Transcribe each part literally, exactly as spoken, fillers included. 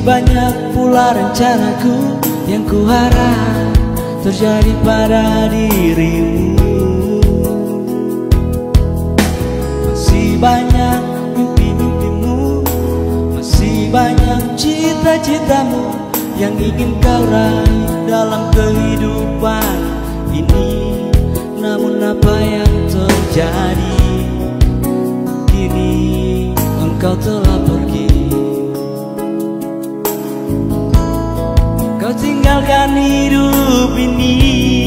banyak pula rencanaku yang kuharap terjadi pada dirimu. Masih banyak mimpi-mimpimu, masih banyak cita-citamu yang ingin kau raih dalam kehidupan ini. Namun apa yang terjadi, kini engkau telah pergi. Kau tinggalkan hidup ini.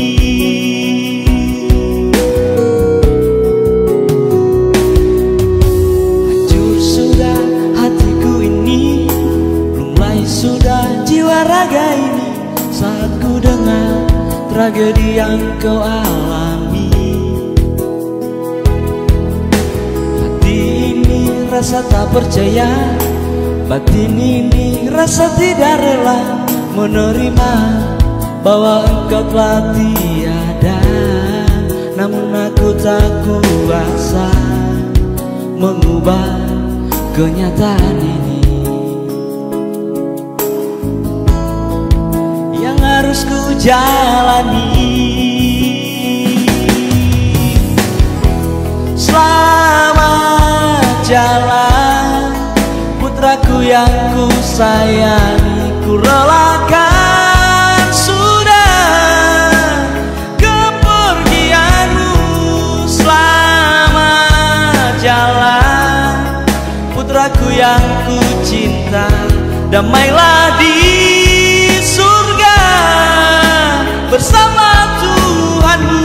Hancur sudah hatiku ini, lunglai sudah jiwa raga ini, saat ku dengar tragedi yang kau alami. Hati ini rasa tak percaya, batin ini rasa tidak rela menerima bahwa engkau telah tiada. Namun aku tak kuasa mengubah kenyataan ini. Yang harus ku jalani, selamat jalan putraku yang ku sayangi. Ku relakan sudah kepergianmu. Selamat jalan putraku yang ku cinta. Damailah di surga bersama Tuhanmu.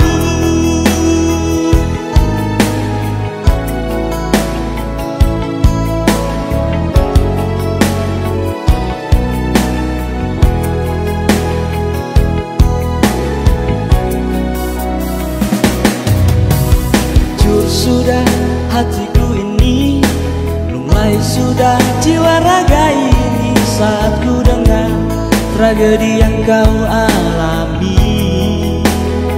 Sudah hatiku ini, lunglai sudah jiwa raga ini, saat ku dengar tragedi yang kau alami.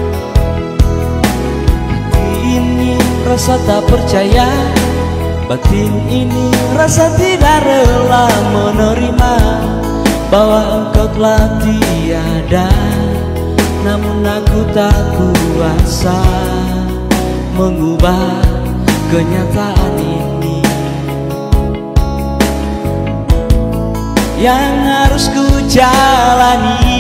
Hati ini rasa tak percaya, batin ini rasa tidak rela menerima bahwa engkau telah tiada. Namun aku tak kuasa mengubah kenyataan ini. Yang harus ku jalani,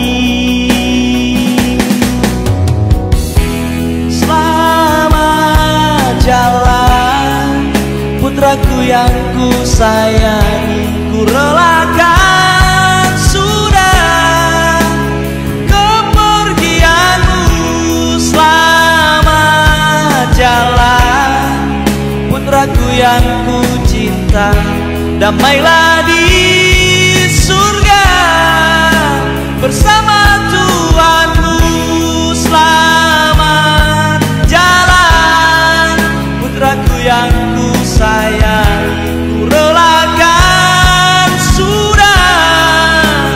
selamat jalan putraku yang ku sayangi. Ku relakan sudah kepergianmu. Selamat jalan putraku yang ku cinta. Damailah di surga bersama Tuhanmu. Selamat jalan putraku yang ku sayangi. Ku relakan sudah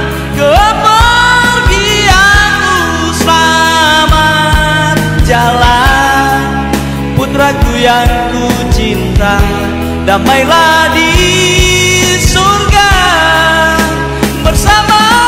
kepergianmu. Selamat jalan putraku yang ku cinta. Damailah di surga bersama